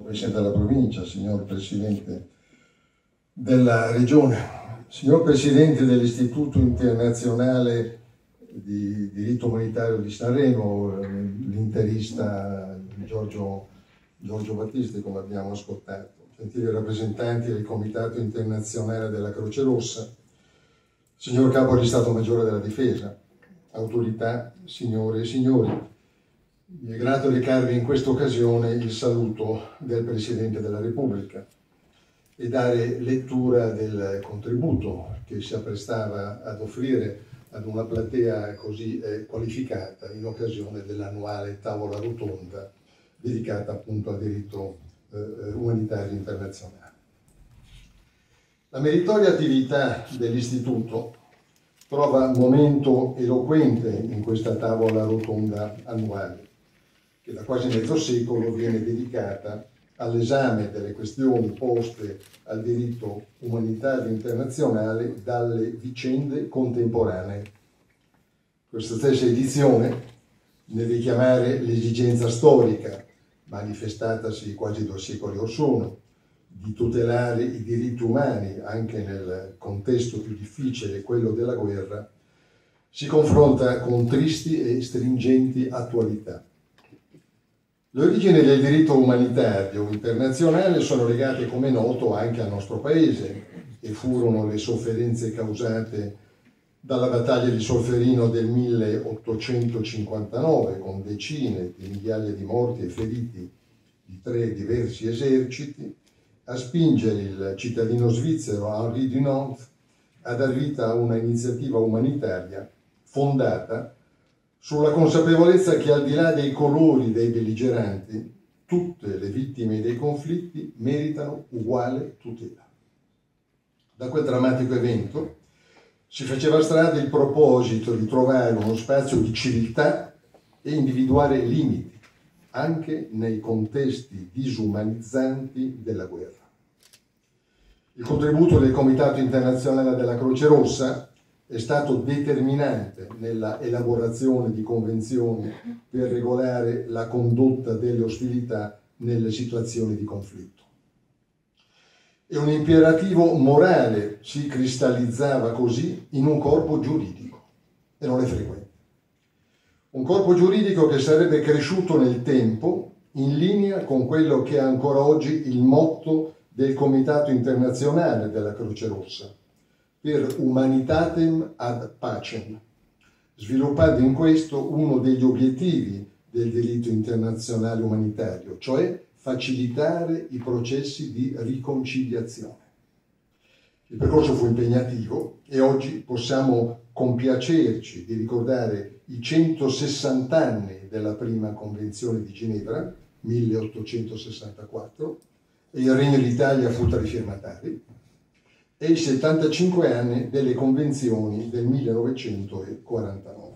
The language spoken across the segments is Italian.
Presidente della provincia, signor Presidente della Regione, signor Presidente dell'Istituto Internazionale di Diritto Umanitario di Sanremo, l'interista Giorgio Battisti, come abbiamo ascoltato, gentili rappresentanti del Comitato Internazionale della Croce Rossa, signor Capo di Stato Maggiore della Difesa, autorità, signore e signori, mi è grato recarvi in questa occasione il saluto del Presidente della Repubblica e dare lettura del contributo che si apprestava ad offrire ad una platea così qualificata in occasione dell'annuale tavola rotonda dedicata appunto al diritto umanitario internazionale. La meritoria attività dell'Istituto trova momento eloquente in questa tavola rotonda annuale, che da quasi mezzo secolo viene dedicata all'esame delle questioni poste al diritto umanitario internazionale dalle vicende contemporanee. Questa stessa edizione, nel richiamare l'esigenza storica, manifestatasi quasi 2 secoli or sono, di tutelare i diritti umani anche nel contesto più difficile, quello della guerra, si confronta con tristi e stringenti attualità. Le origini del diritto umanitario internazionale sono legate, come noto, anche al nostro paese e furono le sofferenze causate dalla battaglia di Solferino del 1859, con decine di migliaia di morti e feriti di 3 diversi eserciti, a spingere il cittadino svizzero Henri Dunant a dar vita a una iniziativa umanitaria fondata sulla consapevolezza che al di là dei colori dei belligeranti, tutte le vittime dei conflitti meritano uguale tutela. Da quel drammatico evento si faceva strada il proposito di trovare uno spazio di civiltà e individuare limiti, anche nei contesti disumanizzanti della guerra. Il contributo del Comitato Internazionale della Croce Rossa è stato determinante nella elaborazione di convenzioni per regolare la condotta delle ostilità nelle situazioni di conflitto. E un imperativo morale si cristallizzava così in un corpo giuridico, e non è frequente. Un corpo giuridico che sarebbe cresciuto nel tempo in linea con quello che è ancora oggi il motto del Comitato Internazionale della Croce Rossa, per humanitatem ad pacem, sviluppando in questo uno degli obiettivi del diritto internazionale umanitario, cioè facilitare i processi di riconciliazione. Il percorso fu impegnativo e oggi possiamo compiacerci di ricordare i 160 anni della prima Convenzione di Ginevra, 1864, e il Regno d'Italia fu tra i firmatari, e i 75 anni delle convenzioni del 1949.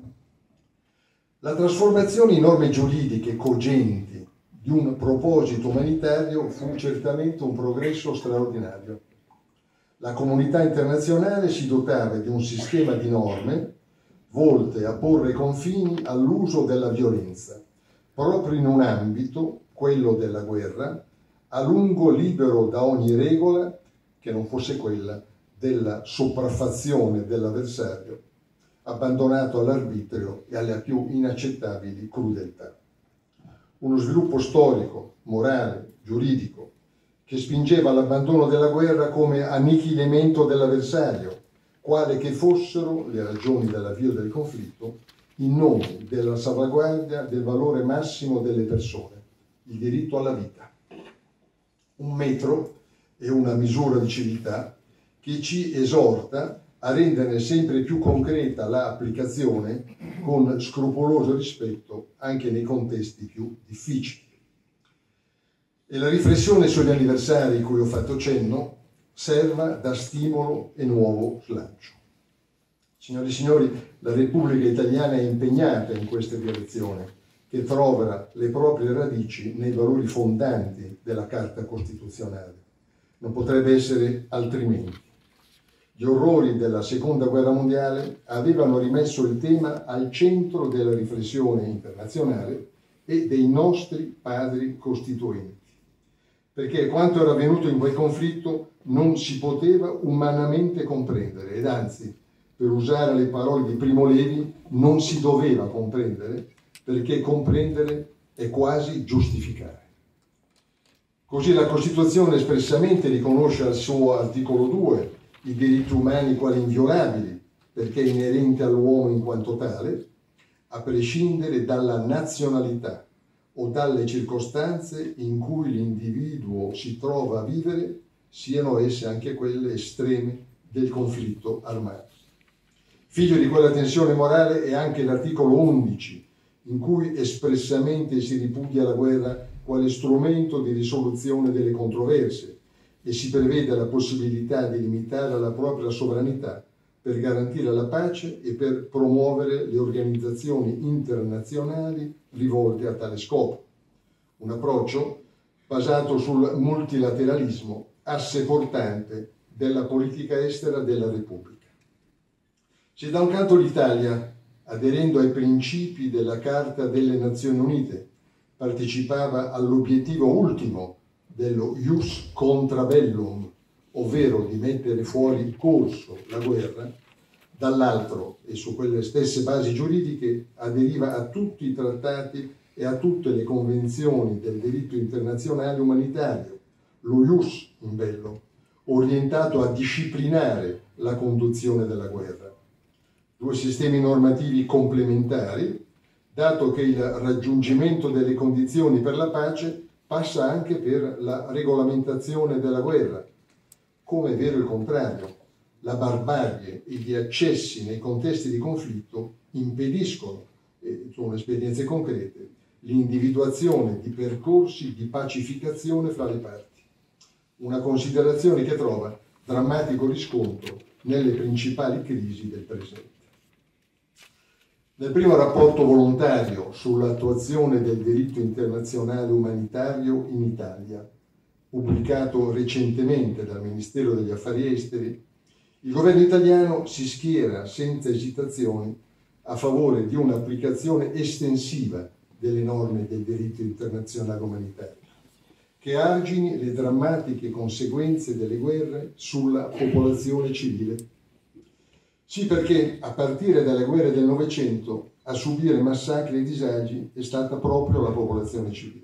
La trasformazione in norme giuridiche cogenti di un proposito umanitario fu certamente un progresso straordinario. La comunità internazionale si dotava di un sistema di norme volte a porre confini all'uso della violenza, proprio in un ambito, quello della guerra, a lungo libero da ogni regola che non fosse quella della sopraffazione dell'avversario, abbandonato all'arbitrio e alle più inaccettabili crudeltà. Uno sviluppo storico, morale, giuridico, che spingeva all'abbandono della guerra come annichilimento dell'avversario, quale che fossero le ragioni dell'avvio del conflitto, in nome della salvaguardia del valore massimo delle persone, il diritto alla vita. Un metro e una misura di civiltà che ci esorta a renderne sempre più concreta l'applicazione con scrupoloso rispetto anche nei contesti più difficili. E la riflessione sugli anniversari cui ho fatto cenno serva da stimolo e nuovo slancio. Signore e signori, la Repubblica Italiana è impegnata in questa direzione, che trova le proprie radici nei valori fondanti della Carta Costituzionale. Non potrebbe essere altrimenti. Gli orrori della Seconda Guerra Mondiale avevano rimesso il tema al centro della riflessione internazionale e dei nostri padri costituenti. perché quanto era avvenuto in quel conflitto non si poteva umanamente comprendere, ed anzi, per usare le parole di Primo Levi, non si doveva comprendere, perché comprendere è quasi giustificare. Così la Costituzione espressamente riconosce al suo articolo 2 i diritti umani quali inviolabili, perché inerenti all'uomo in quanto tale, a prescindere dalla nazionalità o dalle circostanze in cui l'individuo si trova a vivere, siano esse anche quelle estreme del conflitto armato. Figlio di quella tensione morale è anche l'articolo 11, in cui espressamente si ripudia la guerra quale strumento di risoluzione delle controversie e si prevede la possibilità di limitare la propria sovranità per garantire la pace e per promuovere le organizzazioni internazionali rivolte a tale scopo. Un approccio basato sul multilateralismo, asse portante della politica estera della Repubblica. Se da un canto l'Italia, aderendo ai principi della Carta delle Nazioni Unite, partecipava all'obiettivo ultimo dello ius contra bellum, ovvero di mettere fuori corso la guerra, dall'altro, e su quelle stesse basi giuridiche, aderiva a tutti i trattati e a tutte le convenzioni del diritto internazionale umanitario, lo ius in bello, orientato a disciplinare la conduzione della guerra. Due sistemi normativi complementari, dato che il raggiungimento delle condizioni per la pace passa anche per la regolamentazione della guerra, come è vero il contrario. La barbarie e gli accessi nei contesti di conflitto impediscono, e sono esperienze concrete, l'individuazione di percorsi di pacificazione fra le parti. Una considerazione che trova drammatico riscontro nelle principali crisi del presente. Nel primo rapporto volontario sull'attuazione del diritto internazionale umanitario in Italia, pubblicato recentemente dal Ministero degli Affari Esteri, il governo italiano si schiera senza esitazioni a favore di un'applicazione estensiva delle norme del diritto internazionale umanitario, che argini le drammatiche conseguenze delle guerre sulla popolazione civile. Sì, perché a partire dalle guerre del Novecento a subire massacri e disagi è stata proprio la popolazione civile.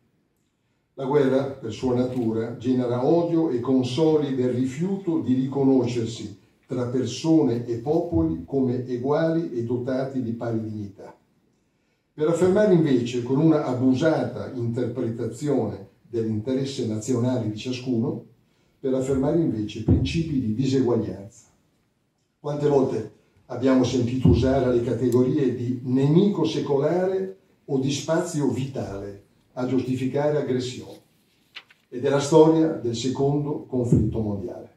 La guerra, per sua natura, genera odio e consolida il rifiuto di riconoscersi tra persone e popoli come eguali e dotati di pari dignità. Per affermare invece, con una abusata interpretazione dell'interesse nazionale di ciascuno, per affermare invece principi di diseguaglianza. Quante volte abbiamo sentito usare le categorie di nemico secolare o di spazio vitale a giustificare aggressioni? Ed è la storia del secondo conflitto mondiale.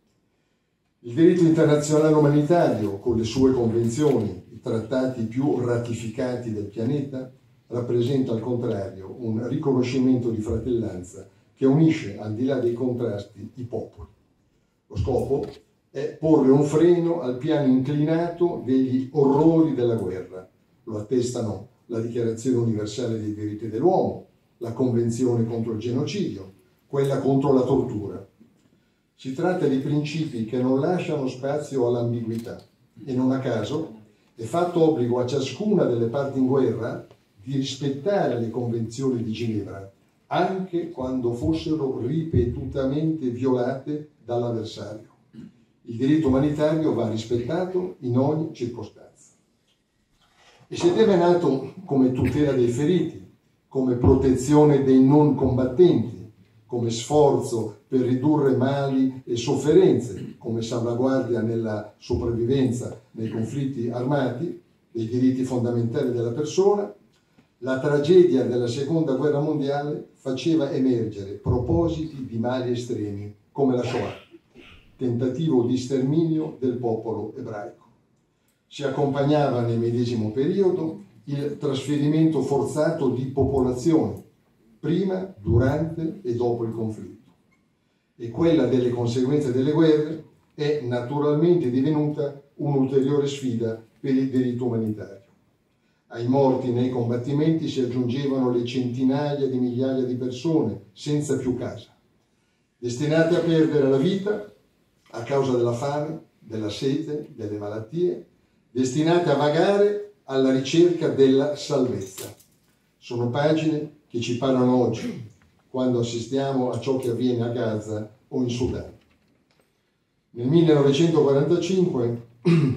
Il diritto internazionale umanitario, con le sue convenzioni, i trattati più ratificati del pianeta, rappresenta al contrario un riconoscimento di fratellanza che unisce, al di là dei contrasti, i popoli. Lo scopo è porre un freno al piano inclinato degli orrori della guerra. Lo attestano la Dichiarazione universale dei diritti dell'uomo, la Convenzione contro il genocidio, quella contro la tortura. Si tratta di principi che non lasciano spazio all'ambiguità e non a caso è fatto obbligo a ciascuna delle parti in guerra di rispettare le convenzioni di Ginevra, anche quando fossero ripetutamente violate dall'avversario. Il diritto umanitario va rispettato in ogni circostanza. E se deve è nato come tutela dei feriti, come protezione dei non combattenti, come sforzo per ridurre mali e sofferenze, come salvaguardia nella sopravvivenza nei conflitti armati, dei diritti fondamentali della persona, la tragedia della Seconda Guerra Mondiale faceva emergere propositi di mali estremi, come la Shoah, tentativo di sterminio del popolo ebraico. Si accompagnava nel medesimo periodo il trasferimento forzato di popolazioni, prima, durante e dopo il conflitto. E quella delle conseguenze delle guerre è naturalmente divenuta un'ulteriore sfida per il diritto umanitario. Ai morti nei combattimenti si aggiungevano le centinaia di migliaia di persone senza più casa, destinate a perdere la vita a causa della fame, della sete, delle malattie, destinate a vagare alla ricerca della salvezza. Sono pagine che ci parlano oggi, quando assistiamo a ciò che avviene a Gaza o in Sudan. Nel 1945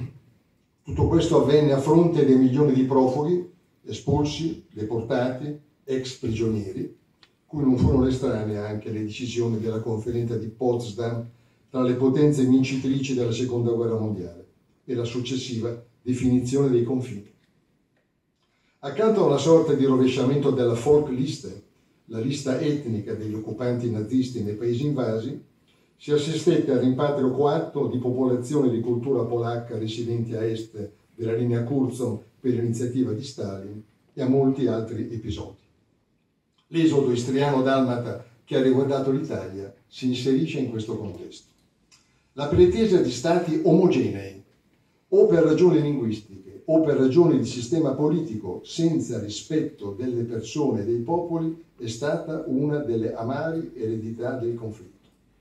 tutto questo avvenne a fronte dei milioni di profughi, espulsi, deportati, ex prigionieri, cui non furono estranee anche le decisioni della conferenza di Potsdam tra le potenze vincitrici della Seconda Guerra Mondiale e la successiva definizione dei confini. Accanto a una sorta di rovesciamento della Volkliste, la lista etnica degli occupanti nazisti nei paesi invasi, si assistette al rimpatrio coatto di popolazioni di cultura polacca residenti a est della linea Curzon per l'iniziativa di Stalin e a molti altri episodi. L'esodo istriano-dalmata che ha riguardato l'Italia si inserisce in questo contesto. La pretesa di stati omogenei, o per ragioni linguistiche o per ragioni di sistema politico, senza rispetto delle persone e dei popoli, è stata una delle amari eredità del conflitto.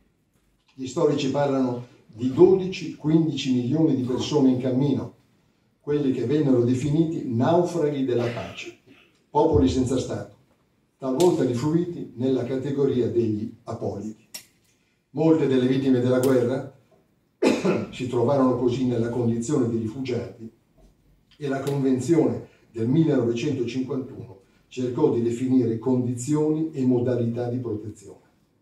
Gli storici parlano di 12-15 milioni di persone in cammino, quelli che vennero definiti naufraghi della pace, popoli senza Stato, talvolta rifluiti nella categoria degli apolidi. Molte delle vittime della guerra si trovarono così nella condizione di rifugiati e la Convenzione del 1951 cercò di definire condizioni e modalità di protezione.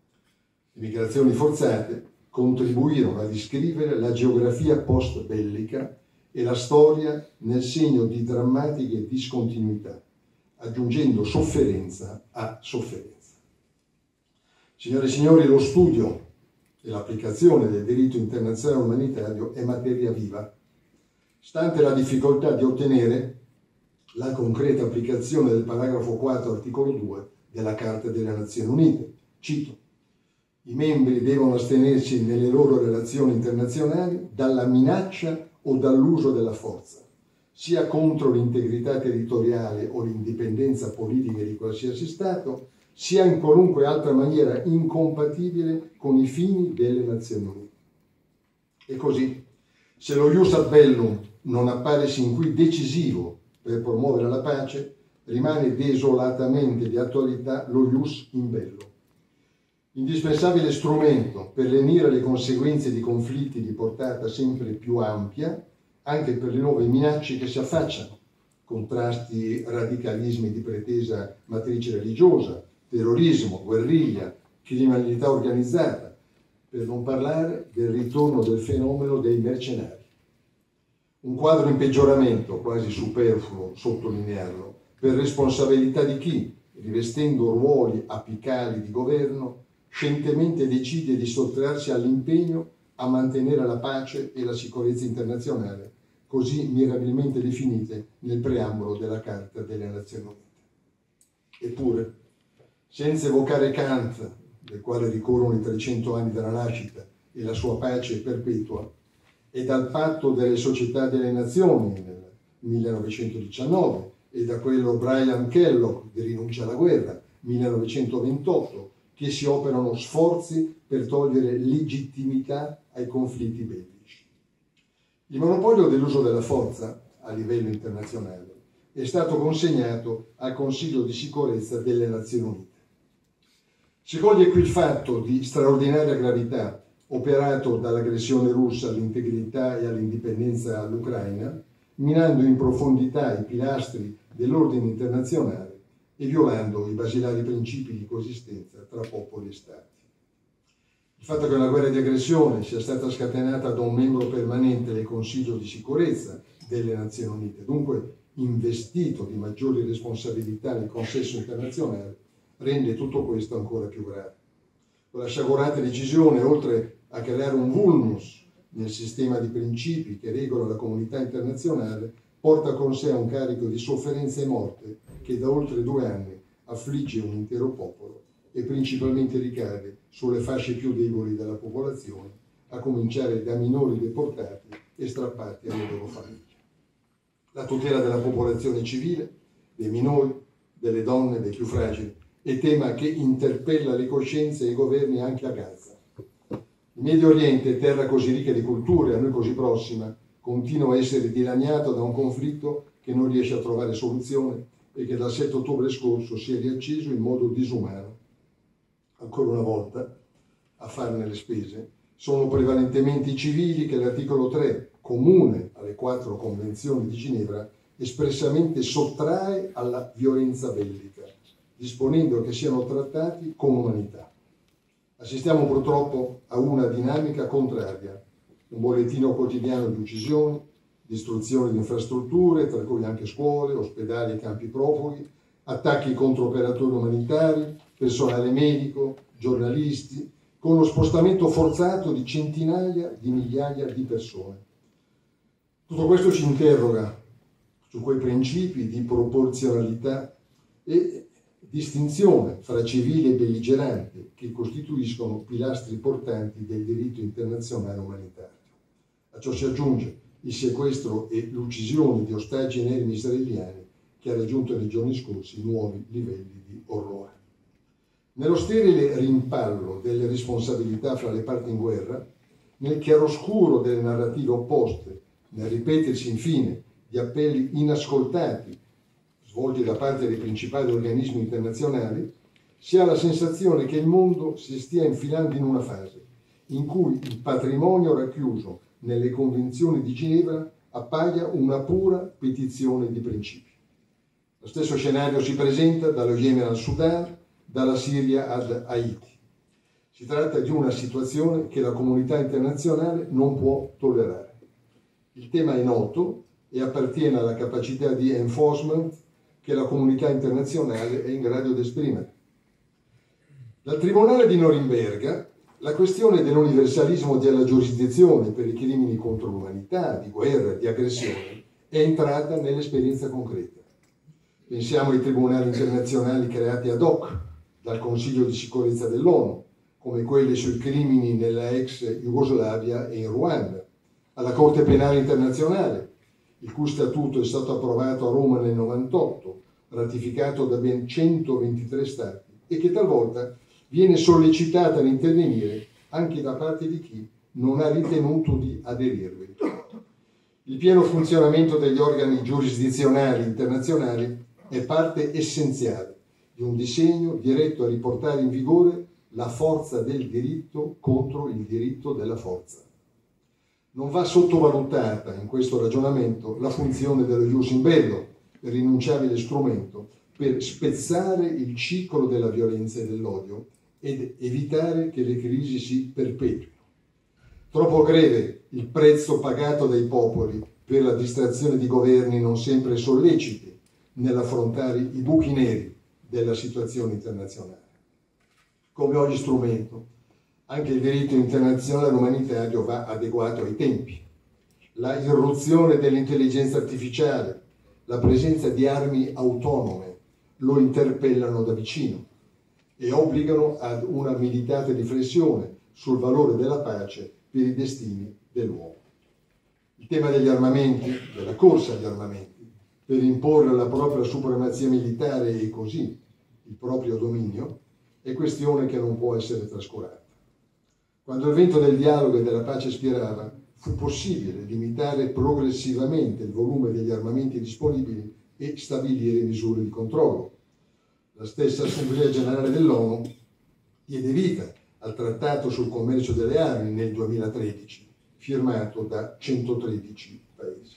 Le migrazioni forzate contribuirono a descrivere la geografia post-bellica e la storia nel segno di drammatiche discontinuità, aggiungendo sofferenza a sofferenza. Signore e signori, lo studio e l'applicazione del diritto internazionale umanitario è materia viva, stante la difficoltà di ottenere la concreta applicazione del paragrafo 4, articolo 2 della Carta delle Nazioni Unite. Cito: i membri devono astenersi nelle loro relazioni internazionali dalla minaccia o dall'uso della forza, sia contro l'integrità territoriale o l'indipendenza politica di qualsiasi Stato, sia in qualunque altra maniera incompatibile con i fini delle Nazioni Unite. E così, se lo ius ad bellum non appare sin qui decisivo per promuovere la pace, rimane desolatamente di attualità lo ius in bello, indispensabile strumento per lenire le conseguenze di conflitti di portata sempre più ampia, anche per le nuove minacce che si affacciano, contrasti, radicalismi di pretesa matrice religiosa, terrorismo, guerriglia, criminalità organizzata, per non parlare del ritorno del fenomeno dei mercenari. Un quadro in peggioramento, quasi superfluo sottolinearlo, per responsabilità di chi, rivestendo ruoli apicali di governo, scientemente decide di sottrarsi all'impegno a mantenere la pace e la sicurezza internazionale, così mirabilmente definite nel preambolo della Carta delle Nazioni Unite. Eppure, senza evocare Kant, del quale ricorrono i 300 anni dalla nascita e la sua pace perpetua, e dal Patto delle Società delle Nazioni nel 1919 e da quello Brian Kellogg di Rinuncia alla guerra, 1928, che si operano sforzi per togliere legittimità ai conflitti bellici. Il monopolio dell'uso della forza a livello internazionale è stato consegnato al Consiglio di sicurezza delle Nazioni Unite. Si coglie qui il fatto di straordinaria gravità operato dall'aggressione russa all'integrità e all'indipendenza dell'Ucraina, minando in profondità i pilastri dell'ordine internazionale e violando i basilari principi di coesistenza tra popoli e Stati. Il fatto che una guerra di aggressione sia stata scatenata da un membro permanente del Consiglio di sicurezza delle Nazioni Unite, dunque investito di maggiori responsabilità nel consesso internazionale, rende tutto questo ancora più grave. Quella sciagurata decisione, oltre a creare un vulnus nel sistema di principi che regola la comunità internazionale, porta con sé un carico di sofferenza e morte che da oltre 2 anni affligge un intero popolo e principalmente ricade sulle fasce più deboli della popolazione, a cominciare da minori deportati e strappati alle loro famiglie. La tutela della popolazione civile, dei minori, delle donne, dei più fragili, è tema che interpella le coscienze e i governi anche a Gaza, Il Medio Oriente, terra così ricca di culture, a noi così prossima, continua a essere dilaniato da un conflitto che non riesce a trovare soluzione e che dal 7 ottobre scorso si è riacceso in modo disumano. Ancora una volta, a farne le spese sono prevalentemente i civili che l'articolo 3, comune alle 4 convenzioni di Ginevra, espressamente sottrae alla violenza bellica, disponendo che siano trattati con umanità. Assistiamo purtroppo a una dinamica contraria, un bollettino quotidiano di uccisioni, distruzione di infrastrutture, tra cui anche scuole, ospedali e campi profughi, attacchi contro operatori umanitari, personale medico, giornalisti, con lo spostamento forzato di centinaia di migliaia di persone. Tutto questo ci interroga su quei principi di proporzionalità e distinzione fra civili e belligeranti che costituiscono pilastri portanti del diritto internazionale umanitario. A ciò si aggiunge il sequestro e l'uccisione di ostaggi inermi israeliani che ha raggiunto nei giorni scorsi nuovi livelli di orrore. Nello sterile rimpallo delle responsabilità fra le parti in guerra, nel chiaroscuro delle narrative opposte, nel ripetersi infine di appelli inascoltati svolti da parte dei principali organismi internazionali, si ha la sensazione che il mondo si stia infilando in una fase in cui il patrimonio racchiuso nelle convenzioni di Ginevra appaia una pura petizione di principi. Lo stesso scenario si presenta dallo Yemen al Sudan, dalla Siria ad Haiti. Si tratta di una situazione che la comunità internazionale non può tollerare. Il tema è noto e appartiene alla capacità di enforcement che la comunità internazionale è in grado di esprimere. Dal Tribunale di Norimberga la questione dell'universalismo della giurisdizione per i crimini contro l'umanità, di guerra, di aggressione, è entrata nell'esperienza concreta. Pensiamo ai tribunali internazionali creati ad hoc dal Consiglio di sicurezza dell'ONU, come quelli sui crimini nella ex Jugoslavia e in Ruanda, alla Corte Penale Internazionale, il cui statuto è stato approvato a Roma nel 1998, ratificato da ben 123 Stati, e che talvolta viene sollecitata ad intervenire anche da parte di chi non ha ritenuto di aderirvi. Il pieno funzionamento degli organi giurisdizionali internazionali è parte essenziale di un disegno diretto a riportare in vigore la forza del diritto contro il diritto della forza. Non va sottovalutata in questo ragionamento la funzione dello ius in bello, irrinunciabile strumento per spezzare il ciclo della violenza e dell'odio ed evitare che le crisi si perpetuino. Troppo greve il prezzo pagato dai popoli per la distrazione di governi non sempre solleciti nell'affrontare i buchi neri della situazione internazionale. Come ogni strumento, anche il diritto internazionale umanitario va adeguato ai tempi. La irruzione dell'intelligenza artificiale, la presenza di armi autonome lo interpellano da vicino e obbligano ad una meditata riflessione sul valore della pace per i destini dell'uomo. Il tema degli armamenti, della corsa agli armamenti, per imporre la propria supremazia militare e così il proprio dominio, è questione che non può essere trascurata. Quando il vento del dialogo e della pace spirava, fu possibile limitare progressivamente il volume degli armamenti disponibili e stabilire misure di controllo. La stessa Assemblea Generale dell'ONU diede vita al Trattato sul commercio delle armi nel 2013, firmato da 113 paesi.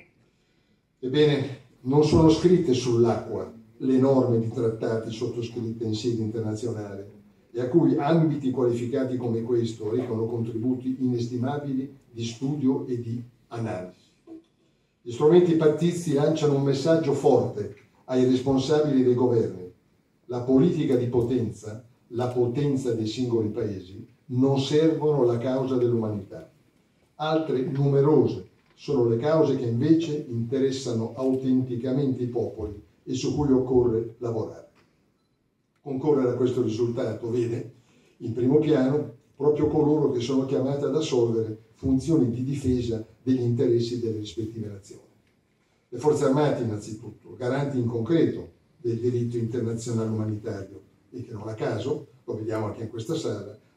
Ebbene, non sono scritte sull'acqua le norme di trattati sottoscritte in sede internazionale e a cui ambiti qualificati come questo recano contributi inestimabili di studio e di analisi. Gli strumenti pattizi lanciano un messaggio forte ai responsabili dei governi. La politica di potenza, la potenza dei singoli paesi, non servono alla causa dell'umanità. Altre numerose sono le cause che invece interessano autenticamente i popoli e su cui occorre lavorare. Concorrere a questo risultato vede in primo piano proprio coloro che sono chiamati ad assolvere funzioni di difesa degli interessi delle rispettive nazioni. Le forze armate innanzitutto, garanti in concreto del diritto internazionale umanitario e che non a caso, lo vediamo anche in questa sala,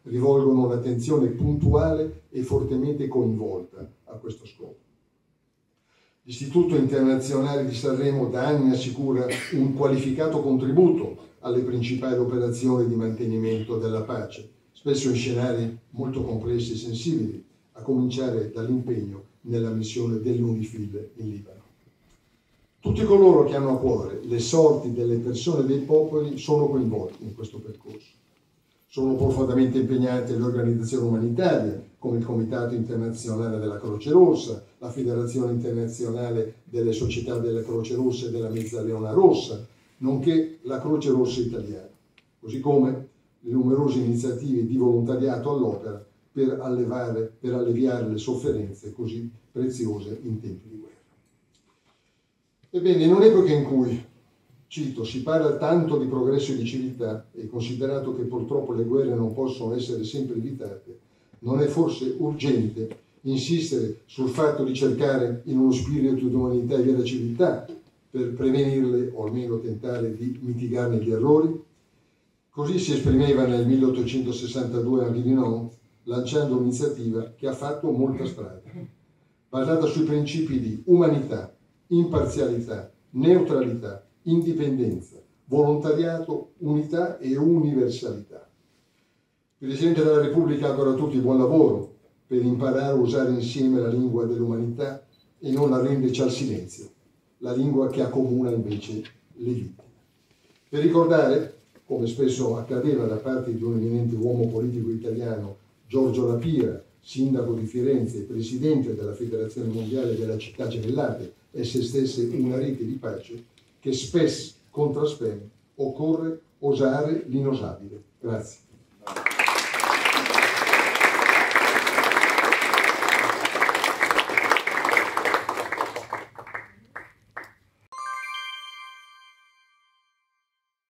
rivolgono un'attenzione puntuale e fortemente coinvolta a questo scopo. L'Istituto Internazionale di Sanremo da anni assicura un qualificato contributo alle principali operazioni di mantenimento della pace, spesso in scenari molto complessi e sensibili, a cominciare dall'impegno nella missione dell'UNIFIL in Libano. Tutti coloro che hanno a cuore le sorti delle persone e dei popoli sono coinvolti in questo percorso. Sono profondamente impegnate le organizzazioni umanitarie, come il Comitato Internazionale della Croce Rossa, la Federazione Internazionale delle Società della Croce Rossa e della Mezzaluna Rossa, nonché la Croce Rossa Italiana, così come le numerose iniziative di volontariato all'opera per alleviare le sofferenze così preziose in tempi di guerra. Ebbene, in un'epoca in cui, cito, si parla tanto di progresso e di civiltà, e considerato che purtroppo le guerre non possono essere sempre evitate, non è forse urgente insistere sul fatto di cercare in uno spirito di umanità e vera civiltà per prevenirle o almeno tentare di mitigarne gli errori? Così si esprimeva nel 1862 Henri Dunant, lanciando un'iniziativa che ha fatto molta strada, basata sui principi di umanità, imparzialità, neutralità, indipendenza, volontariato, unità e universalità. Presidente della Repubblica, auguro a tutti buon lavoro per imparare a usare insieme la lingua dell'umanità e non arrenderci al silenzio, la lingua che accomuna invece le vittime. Per ricordare, come spesso accadeva da parte di un eminente uomo politico italiano, Giorgio La Pira, sindaco di Firenze e presidente della Federazione Mondiale della Città Gemellate, e se stesse una rete di pace, che spes contra spem occorre osare l'inosabile. Grazie.